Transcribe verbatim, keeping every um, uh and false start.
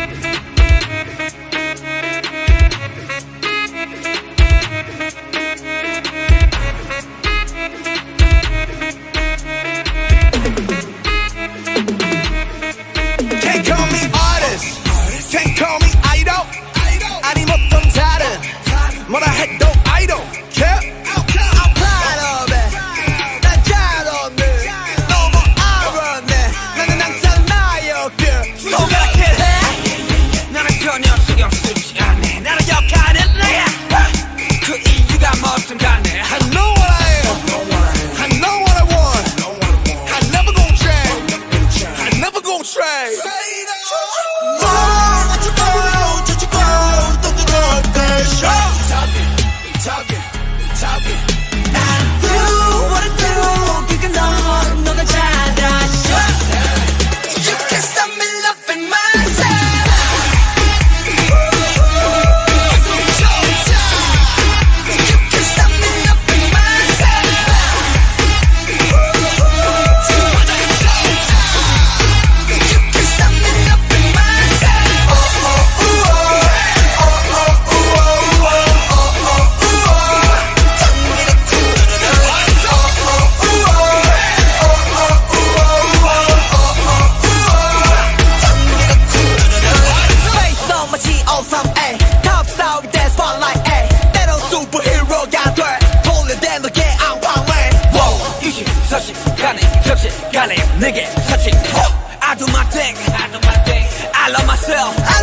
뭐라 해도 I don't care. I'm proud of it. 난 잘 없네. 너무 알았네. 나는 항상 나였길. 손가락질 해. 나는 전혀 신경 쓰지 않네. 나는 역할은 내야. 그 이유가 뭐든 간에 I know what I am. I know what I want. I never gon' change. I never gon' trade. Talking, talking. I do what I do. 그게 넌 너가 잘하셔. You can't stop me loving myself. You can't stop me loving myself. You can't stop me loving myself. Oh oh oh oh oh oh oh oh. 간에 내게 사칭 I do my thing I do my thing I love myself